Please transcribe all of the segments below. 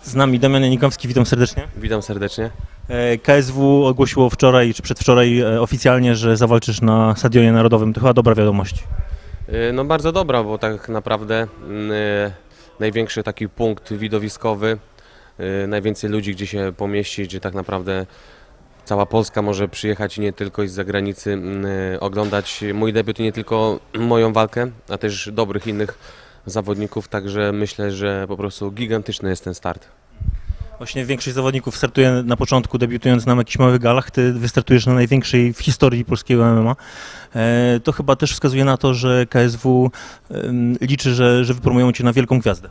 Z nami Damian Janikowski, witam serdecznie. Witam serdecznie. KSW ogłosiło wczoraj czy przedwczoraj oficjalnie, że zawalczysz na Stadionie Narodowym. To chyba dobra wiadomość. No bardzo dobra, bo tak naprawdę największy taki punkt widowiskowy, najwięcej ludzi gdzie się pomieści, gdzie tak naprawdę cała Polska może przyjechać i nie tylko i z zagranicy oglądać mój debiut i nie tylko moją walkę, a też dobrych innych zawodników, także myślę, że po prostu gigantyczny jest ten start. Właśnie większość zawodników startuje na początku, debiutując na jakichś małych galach. Ty wystartujesz na największej w historii polskiego MMA. To chyba też wskazuje na to, że KSW liczy, że wypromują cię na wielką gwiazdę.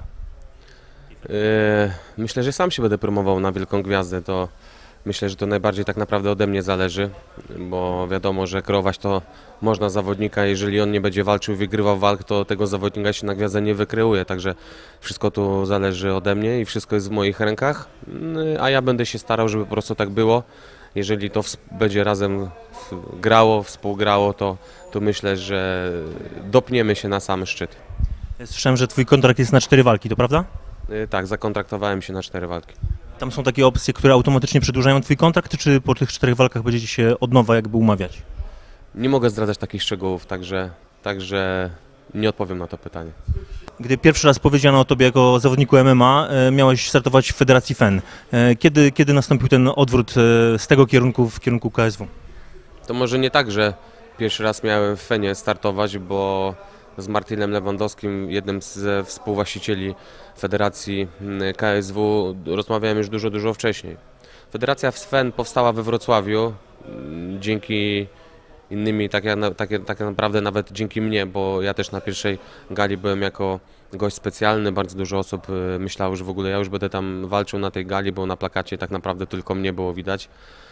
Myślę, że sam się będę promował na wielką gwiazdę. To myślę, że to najbardziej tak naprawdę ode mnie zależy, bo wiadomo, że kreować to można zawodnika, jeżeli on nie będzie walczył, wygrywał walk, to tego zawodnika się na gwiazdę nie wykreuje, także wszystko tu zależy ode mnie i wszystko jest w moich rękach, a ja będę się starał, żeby po prostu tak było. Jeżeli to będzie razem grało, współgrało, to myślę, że dopniemy się na sam szczyt. Słyszałem, że twój kontrakt jest na 4 walki, to prawda? Tak, zakontraktowałem się na 4 walki. Tam są takie opcje, które automatycznie przedłużają twój kontrakt, czy po tych 4 walkach będziecie się od nowa jakby umawiać? Nie mogę zdradzać takich szczegółów, także nie odpowiem na to pytanie. Gdy pierwszy raz powiedziano o tobie jako zawodniku MMA, miałeś startować w Federacji FEN. Kiedy nastąpił ten odwrót z tego kierunku w kierunku KSW? To może nie tak, że pierwszy raz miałem w Fenie startować, bo z Martinem Lewandowskim, jednym ze współwłaścicieli Federacji KSW, rozmawiałem już dużo wcześniej. Federacja FEN powstała we Wrocławiu dzięki innymi, tak naprawdę nawet dzięki mnie, bo ja też na pierwszej gali byłem jako gość specjalny. Bardzo dużo osób myślało, że w ogóle ja już będę tam walczył na tej gali, bo na plakacie tak naprawdę tylko mnie było widać.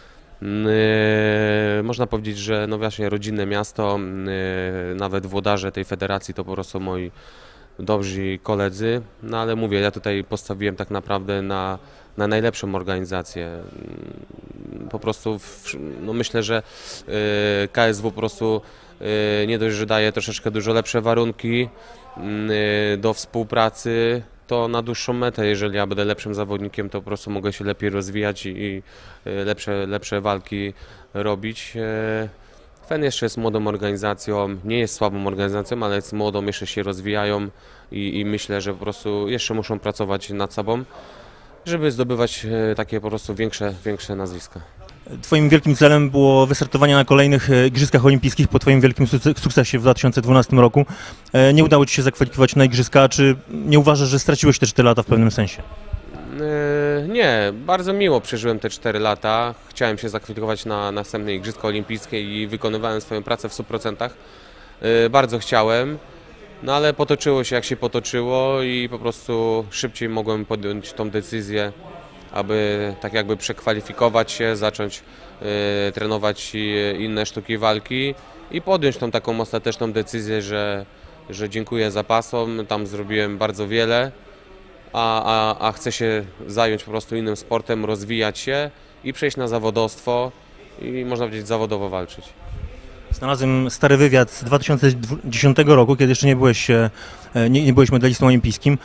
Można powiedzieć, że no właśnie rodzinne miasto, nawet włodarze tej federacji to po prostu moi dobrzy koledzy, no ale mówię, ja tutaj postawiłem tak naprawdę na najlepszą organizację. Po prostu no myślę, że KSW po prostu nie dość, że daje troszeczkę dużo lepsze warunki do współpracy, to na dłuższą metę, jeżeli ja będę lepszym zawodnikiem, to po prostu mogę się lepiej rozwijać i lepsze walki robić. FEN jeszcze jest młodą organizacją, nie jest słabą organizacją, ale jest młodą, jeszcze się rozwijają i myślę, że po prostu jeszcze muszą pracować nad sobą, żeby zdobywać takie po prostu większe nazwiska. Twoim wielkim celem było wystartowanie na kolejnych Igrzyskach Olimpijskich po twoim wielkim sukcesie w 2012 roku. Nie udało ci się zakwalifikować na Igrzyska. Czy nie uważasz, że straciłeś te 4 lata w pewnym sensie? Nie, bardzo miło przeżyłem te 4 lata. Chciałem się zakwalifikować na następne Igrzyska Olimpijskie i wykonywałem swoją pracę w 100%. Bardzo chciałem, no ale potoczyło się jak się potoczyło i po prostu szybciej mogłem podjąć tą decyzję, aby tak jakby przekwalifikować się, zacząć trenować inne sztuki walki i podjąć tą taką ostateczną decyzję, że dziękuję zapasom, tam zrobiłem bardzo wiele, a chcę się zająć po prostu innym sportem, rozwijać się i przejść na zawodowstwo i można powiedzieć zawodowo walczyć. Znalazłem stary wywiad z 2010 roku, kiedy jeszcze nie byłeś medalistą olimpijskim.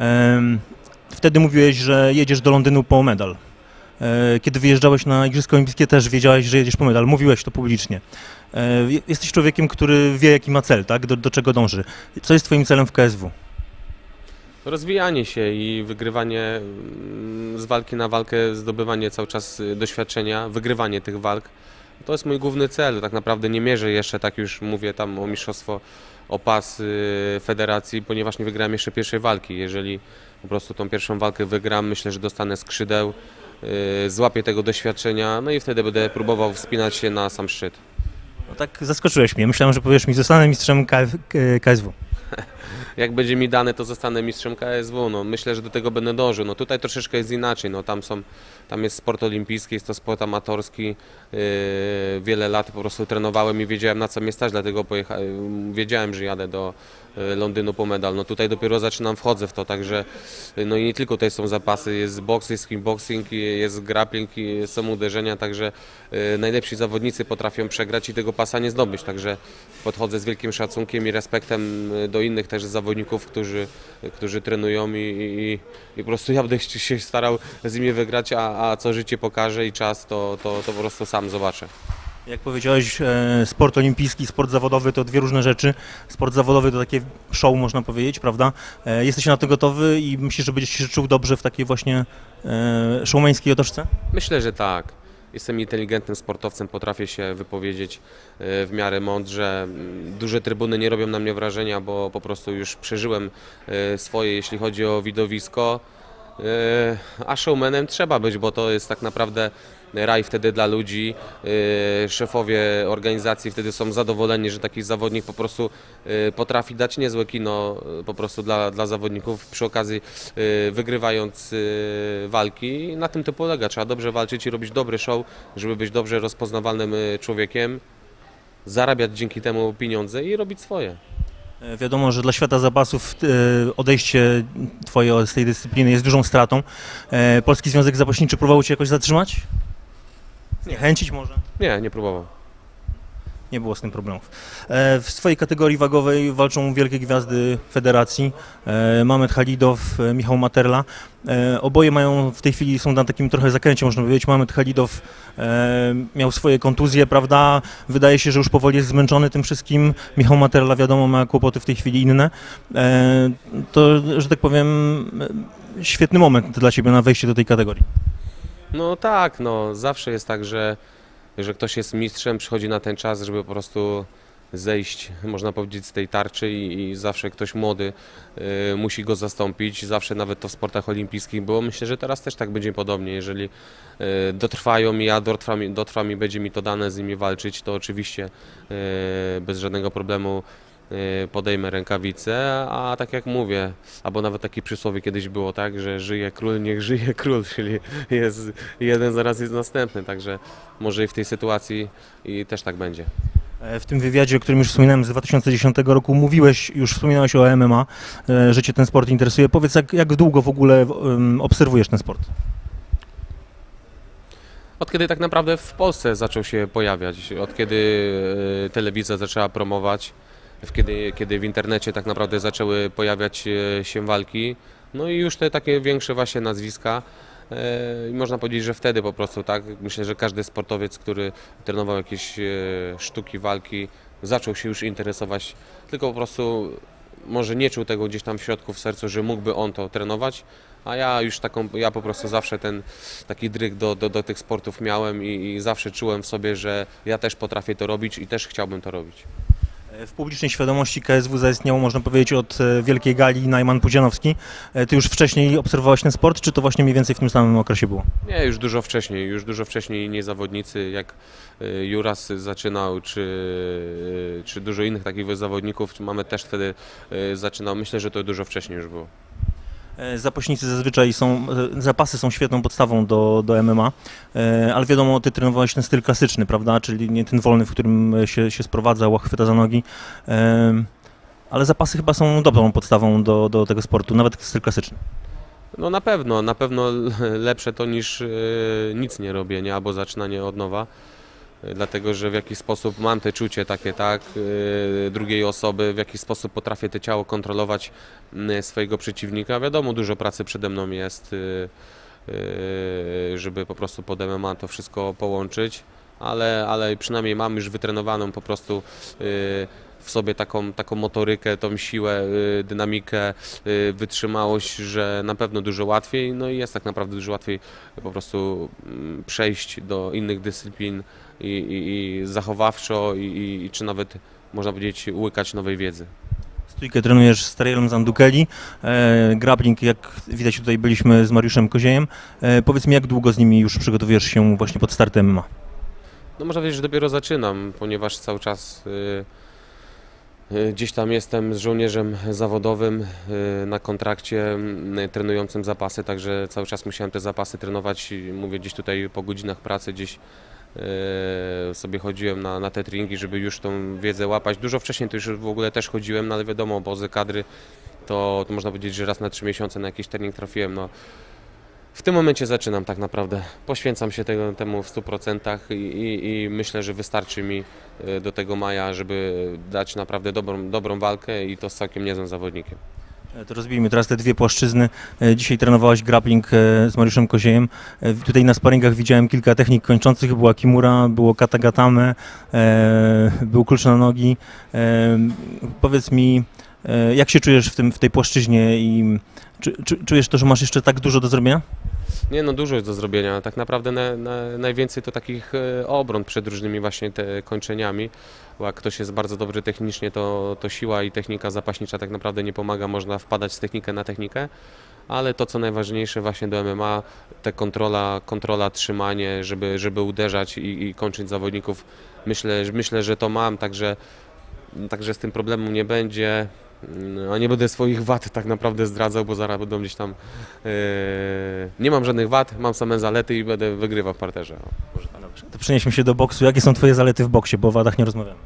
Wtedy mówiłeś, że jedziesz do Londynu po medal. Kiedy wyjeżdżałeś na Igrzyska Olimpijskie, też wiedziałeś, że jedziesz po medal. Mówiłeś to publicznie. Jesteś człowiekiem, który wie, jaki ma cel, tak? Do czego dąży. Co jest twoim celem w KSW? Rozwijanie się i wygrywanie z walki na walkę, zdobywanie cały czas doświadczenia, wygrywanie tych walk. To jest mój główny cel. Tak naprawdę nie mierzę jeszcze, tak już mówię, tam o mistrzostwo, o pas federacji, ponieważ nie wygrałem jeszcze pierwszej walki. Jeżeli po prostu tą pierwszą walkę wygram, myślę, że dostanę skrzydeł, złapię tego doświadczenia, no i wtedy będę próbował wspinać się na sam szczyt. No tak zaskoczyłeś mnie. Myślałem, że powiesz mi, zostanę mistrzem KSW. Jak będzie mi dane, to zostanę mistrzem KSW. No, myślę, że do tego będę dążył. No, tutaj troszeczkę jest inaczej. No, tam jest sport olimpijski, jest to sport amatorski. Wiele lat po prostu trenowałem i wiedziałem, na co mnie stać, dlatego wiedziałem, że jadę do Londynu po medal. No, tutaj dopiero wchodzę w to, także no i nie tylko tutaj są zapasy, jest boks, jest kickboxing, jest grappling, są uderzenia, także najlepsi zawodnicy potrafią przegrać i tego pasa nie zdobyć, także podchodzę z wielkim szacunkiem i respektem do innych też zawodników, którzy trenują i po prostu ja będę się starał z nimi wygrać, a co życie pokaże i czas, to po prostu sam zobaczę. Jak powiedziałeś, sport olimpijski, sport zawodowy to dwie różne rzeczy. Sport zawodowy to takie show, można powiedzieć, prawda? Jesteś na to gotowy i myślisz, że będziesz się czuł dobrze w takiej właśnie showmańskiej otoczce? Myślę, że tak. Jestem inteligentnym sportowcem, potrafię się wypowiedzieć w miarę mądrze. Duże trybuny nie robią na mnie wrażenia, bo po prostu już przeżyłem swoje, jeśli chodzi o widowisko. A showmanem trzeba być, bo to jest tak naprawdę raj wtedy dla ludzi. Szefowie organizacji wtedy są zadowoleni, że taki zawodnik po prostu potrafi dać niezłe kino po prostu dla zawodników, przy okazji wygrywając walki. I na tym to polega. Trzeba dobrze walczyć i robić dobry show, żeby być dobrze rozpoznawalnym człowiekiem, zarabiać dzięki temu pieniądze i robić swoje. Wiadomo, że dla świata zapasów odejście twoje z tej dyscypliny jest dużą stratą. Polski Związek Zapaśniczy próbował cię jakoś zatrzymać? Zniechęcić może? Nie próbował. Nie było z tym problemów. W swojej kategorii wagowej walczą wielkie gwiazdy federacji. Mamet Halidow, Michał Materla. Oboje mają w tej chwili, są na takim trochę zakręcie, można powiedzieć. Mamet Halidow miał swoje kontuzje, prawda? Wydaje się, że już powoli jest zmęczony tym wszystkim. Michał Materla, wiadomo, ma kłopoty w tej chwili inne. To, że tak powiem, świetny moment dla ciebie na wejście do tej kategorii. No tak, no zawsze jest tak, że ktoś jest mistrzem, przychodzi na ten czas, żeby po prostu zejść, można powiedzieć, z tej tarczy i zawsze ktoś młody musi go zastąpić. Zawsze nawet to w sportach olimpijskich było. Myślę, że teraz też tak będzie podobnie. Jeżeli dotrwają i dotrwa mi, będzie mi to dane z nimi walczyć, to oczywiście bez żadnego problemu podejmę rękawice, a tak jak mówię, albo nawet takie przysłowie kiedyś było, tak, że żyje król, niech żyje król, czyli jest jeden, zaraz jest następny, także może i w tej sytuacji i też tak będzie. W tym wywiadzie, o którym już wspominałem z 2010 roku, wspominałeś o MMA, że cię ten sport interesuje. Powiedz, jak długo w ogóle obserwujesz ten sport? Od kiedy tak naprawdę w Polsce zaczął się pojawiać, od kiedy telewizja zaczęła promować, kiedy w internecie tak naprawdę zaczęły pojawiać się walki, no i już te takie większe właśnie nazwiska. I można powiedzieć, że wtedy po prostu, tak, myślę, że każdy sportowiec, który trenował jakieś sztuki walki, zaczął się już interesować, tylko po prostu może nie czuł tego gdzieś tam w środku, w sercu, że mógłby on to trenować, a ja po prostu zawsze ten taki dryg do tych sportów miałem i zawsze czułem w sobie, że ja też potrafię to robić i też chciałbym to robić. W publicznej świadomości KSW zaistniało, można powiedzieć, od wielkiej gali Najman-Pudzianowski. Ty już wcześniej obserwowałeś ten sport, czy to właśnie mniej więcej w tym samym okresie było? Nie, już dużo wcześniej inni zawodnicy, jak Juras zaczynał, czy dużo innych takich zawodników, mamy też wtedy zaczynał, myślę, że to dużo wcześniej już było. Zapaśnicy zazwyczaj zapasy są świetną podstawą do MMA, ale wiadomo, ty trenowałeś ten styl klasyczny, prawda, czyli nie ten wolny, w którym się sprowadza, chwyta za nogi, ale zapasy chyba są dobrą podstawą do tego sportu, nawet styl klasyczny. No na pewno lepsze to niż nic nie robienie albo zaczynanie od nowa. Dlatego, że w jakiś sposób mam te czucie takie, tak, drugiej osoby, w jakiś sposób potrafię to ciało kontrolować swojego przeciwnika. Wiadomo, dużo pracy przede mną jest, żeby po prostu pod MMA to wszystko połączyć, ale przynajmniej mam już wytrenowaną po prostu w sobie taką motorykę, tą siłę, dynamikę, wytrzymałość, że na pewno dużo łatwiej, no i jest tak naprawdę dużo łatwiej po prostu przejść do innych dyscyplin i zachowawczo czy nawet można powiedzieć łykać nowej wiedzy. Stójkę trenujesz z Tarielem Zandukeli, grappling, jak widać tutaj byliśmy z Mariuszem Koziejem. Powiedz mi, jak długo z nimi już przygotowujesz się właśnie pod startem MMA? No można powiedzieć, że dopiero zaczynam, ponieważ cały czas gdzieś tam jestem z żołnierzem zawodowym na kontrakcie trenującym zapasy, także cały czas musiałem te zapasy trenować. Mówię, gdzieś tutaj po godzinach pracy gdzieś sobie chodziłem na te treningi, żeby już tą wiedzę łapać. Dużo wcześniej to już w ogóle też chodziłem, no ale wiadomo, obozy kadry to można powiedzieć, że raz na 3 miesiące na jakiś trening trafiłem. No, W tym momencie zaczynam tak naprawdę. Poświęcam się temu w 100% i myślę, że wystarczy mi do tego maja, żeby dać naprawdę dobrą walkę i to z całkiem niezłym zawodnikiem. To rozbijmy teraz te dwie płaszczyzny. Dzisiaj trenowałeś grappling z Mariuszem Koziejem. Tutaj na sparingach widziałem kilka technik kończących. Była kimura, było katagatame, był klucz na nogi. Powiedz mi, jak się czujesz w tej płaszczyźnie i czujesz to, że masz jeszcze tak dużo do zrobienia? Nie, no dużo jest do zrobienia. Tak naprawdę najwięcej to takich obron przed różnymi właśnie te kończeniami. Bo jak ktoś jest bardzo dobry technicznie, to siła i technika zapaśnicza tak naprawdę nie pomaga. Można wpadać z technikę na technikę, ale to co najważniejsze właśnie do MMA, te kontrola, trzymanie, żeby uderzać i kończyć zawodników. Myślę, że to mam, także z tym problemu nie będzie. A nie będę swoich wad tak naprawdę zdradzał, bo zaraz będą gdzieś tam... Nie mam żadnych wad, mam same zalety i będę wygrywał w parterze. Może tak. Dobrze. To przenieśmy się do boksu. Jakie są twoje zalety w boksie, bo o wadach nie rozmawiamy?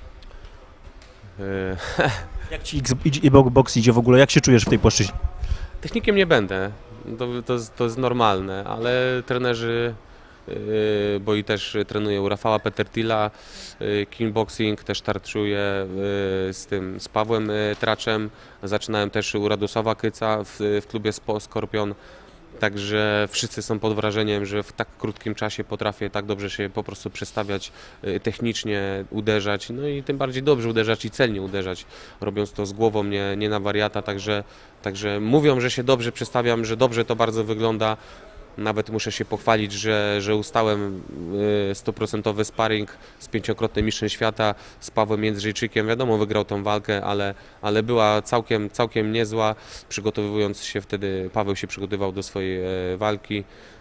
Jak ci boks idzie w ogóle? Jak się czujesz w tej płaszczyźnie? Technikiem nie będę, to jest normalne, ale trenerzy, bo i też trenuję u Rafała Petertila, kickboxing też tarczuję z Pawłem Traczem, zaczynałem też u Radosława Kyca w klubie Skorpion, także wszyscy są pod wrażeniem, że w tak krótkim czasie potrafię tak dobrze się po prostu przestawiać technicznie, uderzać, no i tym bardziej dobrze uderzać i celnie uderzać, robiąc to z głową, nie na wariata, także mówią, że się dobrze przestawiam, że dobrze to bardzo wygląda. Nawet muszę się pochwalić, że ustałem 100% sparring z 5-krotnym mistrzem świata, z Pawłem Jędrzejczykiem. Wiadomo, wygrał tą walkę, ale była całkiem niezła. Przygotowując się wtedy, Paweł się przygotowywał do swojej walki.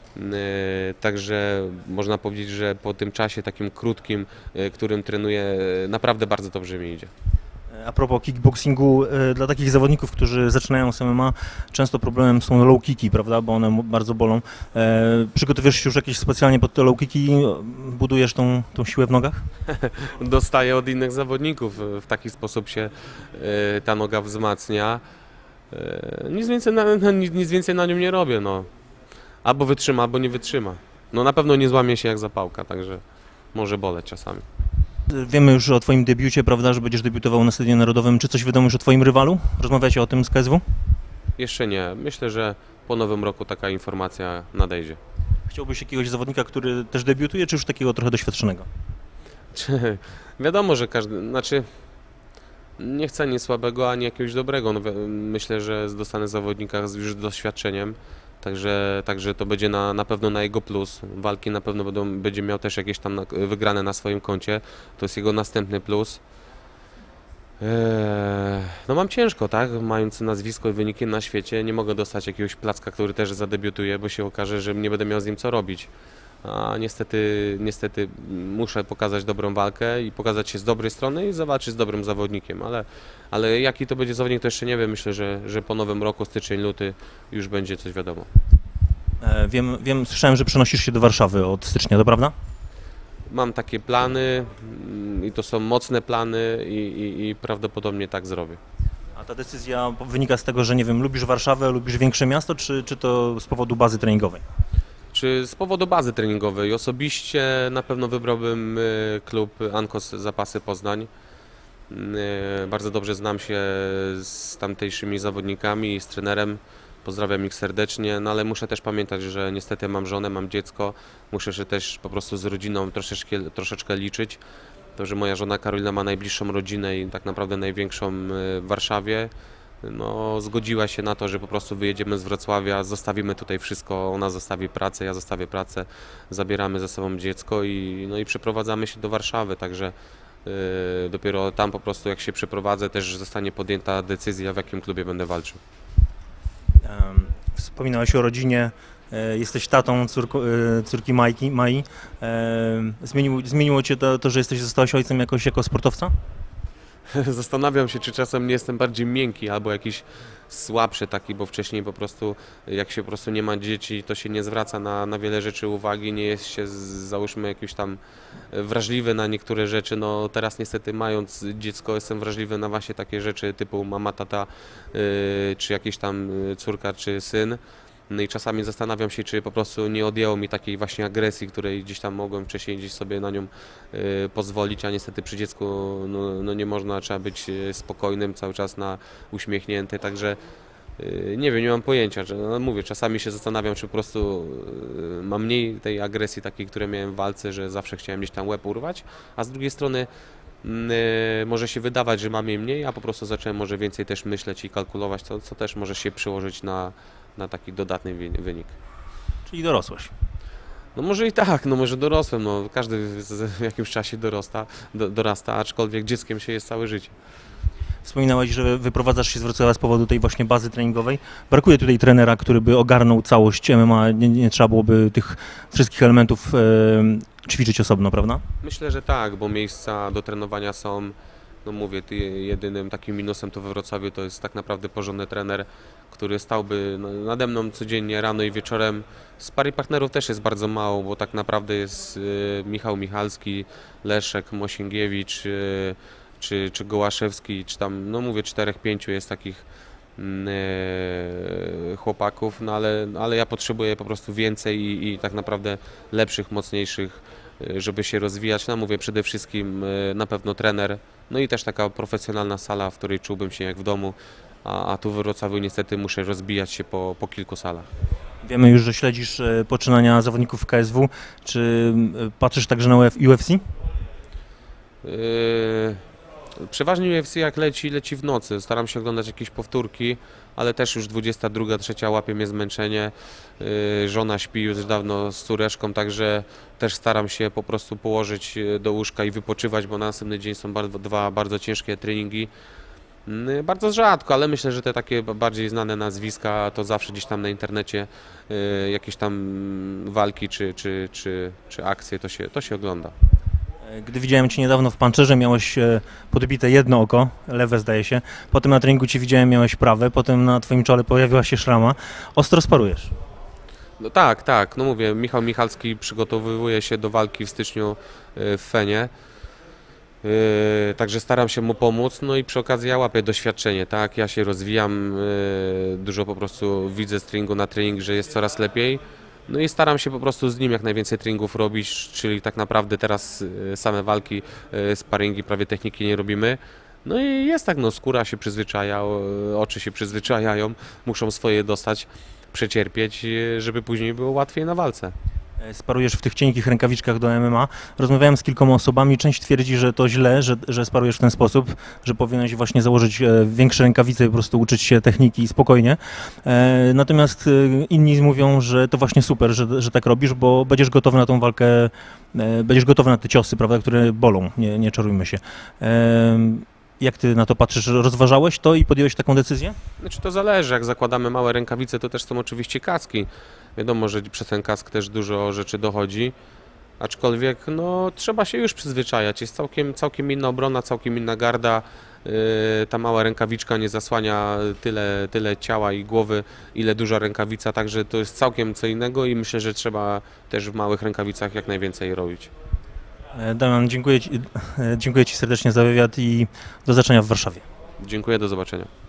Także można powiedzieć, że po tym czasie takim krótkim, którym trenuję, naprawdę bardzo dobrze mi idzie. A propos kickboxingu, dla takich zawodników, którzy zaczynają z MMA, często problemem są low kicki, prawda, bo one bardzo bolą. Przygotowujesz się już jakieś specjalnie pod te low kicki, budujesz tą siłę w nogach? Dostaję od innych zawodników, w taki sposób się ta noga wzmacnia. Nic więcej na nią nie robię, no. Albo wytrzyma, albo nie wytrzyma. No na pewno nie złamie się jak zapałka, także może boleć czasami. Wiemy już o twoim debiucie, prawda, że będziesz debiutował na Stadionie Narodowym. Czy coś wiadomo już o twoim rywalu? Rozmawiacie o tym z KSW? Jeszcze nie. Myślę, że po nowym roku taka informacja nadejdzie. Chciałbyś jakiegoś zawodnika, który też debiutuje, czy już takiego trochę doświadczonego? Wiadomo, że każdy, nie chcę ani słabego, ani jakiegoś dobrego. No, myślę, że dostanę zawodnika już z doświadczeniem, także to będzie na pewno na jego plus. Walki na pewno będzie miał też jakieś tam wygrane na swoim koncie. To jest jego następny plus. No mam ciężko, tak? Mając nazwisko i wyniki na świecie, nie mogę dostać jakiegoś placka, który też zadebiutuje, bo się okaże, że nie będę miał z nim co robić. A niestety muszę pokazać dobrą walkę i pokazać się z dobrej strony i zawalczyć z dobrym zawodnikiem, ale jaki to będzie zawodnik, to jeszcze nie wiem. Myślę, że po nowym roku, styczeń, luty już będzie coś wiadomo. Słyszałem, że przenosisz się do Warszawy od stycznia, to prawda? Mam takie plany i to są mocne plany i prawdopodobnie tak zrobię. A ta decyzja wynika z tego, że nie wiem, lubisz Warszawę, lubisz większe miasto, czy to z powodu bazy treningowej? Czy z powodu bazy treningowej? Osobiście na pewno wybrałbym klub Ankos Zapasy Poznań. Bardzo dobrze znam się z tamtejszymi zawodnikami i z trenerem. Pozdrawiam ich serdecznie, no ale muszę też pamiętać, że niestety mam żonę, mam dziecko. Muszę się też po prostu z rodziną troszeczkę liczyć. To, że moja żona Karolina ma najbliższą rodzinę i tak naprawdę największą w Warszawie. No, zgodziła się na to, że po prostu wyjedziemy z Wrocławia, zostawimy tutaj wszystko, ona zostawi pracę, ja zostawię pracę, zabieramy ze sobą dziecko i przeprowadzamy się do Warszawy, także dopiero tam po prostu jak się przeprowadzę, też zostanie podjęta decyzja, w jakim klubie będę walczył. Wspominałeś o rodzinie, jesteś tatą córki Mai. Zmieniło cię to, że zostałeś ojcem jakoś jako sportowca? Zastanawiam się, czy czasem nie jestem bardziej miękki albo jakiś słabszy taki, bo wcześniej po prostu jak się po prostu nie ma dzieci, to się nie zwraca na wiele rzeczy uwagi, nie jest się załóżmy jakiś tam wrażliwy na niektóre rzeczy. No teraz niestety mając dziecko jestem wrażliwy na właśnie takie rzeczy typu mama, tata, czy jakieś tam córka, czy syn. No i czasami zastanawiam się, czy po prostu nie odjęło mi takiej właśnie agresji, której gdzieś tam mogłem wcześniej gdzieś sobie na nią pozwolić, a niestety przy dziecku no nie można, trzeba być spokojnym, cały czas uśmiechnięty, także nie wiem, nie mam pojęcia, że no mówię, czasami się zastanawiam, czy po prostu mam mniej tej agresji takiej, które miałem w walce, że zawsze chciałem gdzieś tam łeb urwać, a z drugiej strony może się wydawać, że mam jej mniej, a po prostu zacząłem może więcej też myśleć i kalkulować, co też może się przełożyć na taki dodatny wynik. Czyli dorosłeś. No może i tak, no może dorosłem, no każdy w jakimś czasie dorasta, aczkolwiek dzieckiem się jest całe życie. Wspominałeś, że wyprowadzasz się z Wrocławia z powodu tej właśnie bazy treningowej. Brakuje tutaj trenera, który by ogarnął całość MMA, nie trzeba byłoby tych wszystkich elementów ćwiczyć osobno, prawda? Myślę, że tak, bo miejsca do trenowania są, no mówię, jedynym takim minusem to we Wrocławiu to jest tak naprawdę porządny trener, który stałby nade mną codziennie rano i wieczorem. Sparring partnerów też jest bardzo mało, bo tak naprawdę jest Michał Michalski, Leszek Mosięgiewicz, czy Gołaszewski, czy tam, no mówię, 4-5 jest takich chłopaków, no ale ja potrzebuję po prostu więcej i tak naprawdę lepszych, mocniejszych, żeby się rozwijać. No mówię, przede wszystkim na pewno trener, no i też taka profesjonalna sala, w której czułbym się jak w domu, a tu w Wrocławiu niestety muszę rozbijać się po kilku salach. Wiemy już, że śledzisz poczynania zawodników KSW. Czy patrzysz także na UFC? Przeważnie UFC jak leci w nocy. Staram się oglądać jakieś powtórki, ale też już 22, 3 łapie mnie zmęczenie. Żona śpi już dawno z córeczką, także też staram się po prostu położyć do łóżka i wypoczywać, bo na następny dzień są dwa bardzo ciężkie treningi. Bardzo rzadko, ale myślę, że te takie bardziej znane nazwiska to zawsze gdzieś tam na internecie jakieś tam walki czy akcje to się ogląda. Gdy widziałem Cię niedawno w Puncherze, miałeś podbite jedno oko, lewe zdaje się, potem na treningu Cię widziałem, miałeś prawe, potem na Twoim czole pojawiła się szrama. Ostro sparujesz. No tak, no mówię, Michał Michalski przygotowuje się do walki w styczniu w Fenie, także staram się mu pomóc, no i przy okazji ja łapię doświadczenie, tak, ja się rozwijam, dużo po prostu widzę z treningu na trening, że jest coraz lepiej. No i staram się po prostu z nim jak najwięcej treningów robić, czyli tak naprawdę teraz same walki, sparingi, prawie techniki nie robimy. No i jest tak, no skóra się przyzwyczaja, oczy się przyzwyczajają, muszą swoje dostać, przecierpieć, żeby później było łatwiej na walce. Sparujesz w tych cienkich rękawiczkach do MMA. Rozmawiałem z kilkoma osobami, część twierdzi, że to źle, że sparujesz w ten sposób, że powinieneś właśnie założyć większe rękawice i po prostu uczyć się techniki spokojnie. Natomiast inni mówią, że to właśnie super, że tak robisz, bo będziesz gotowy na tą walkę, będziesz gotowy na te ciosy, prawda, które bolą, nie czarujmy się. Jak ty na to patrzysz? Rozważałeś to i podjąłeś taką decyzję? Znaczy to zależy, jak zakładamy małe rękawice, to też są oczywiście kaski. Wiadomo, że przez ten kask też dużo rzeczy dochodzi, aczkolwiek no, trzeba się już przyzwyczajać. Jest całkiem inna obrona, całkiem inna garda. Ta mała rękawiczka nie zasłania tyle ciała i głowy, ile duża rękawica, także to jest całkiem co innego i myślę, że trzeba też w małych rękawicach jak najwięcej robić. Damian, dziękuję Ci serdecznie za wywiad i do zobaczenia w Warszawie. Dziękuję, do zobaczenia.